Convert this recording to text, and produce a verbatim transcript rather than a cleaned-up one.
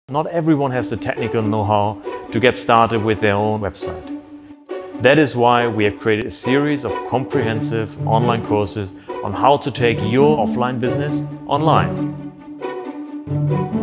Not everyone has the technical know-how to get started with their own website. That is why we have created a series of comprehensive online courses on how to take your offline business online.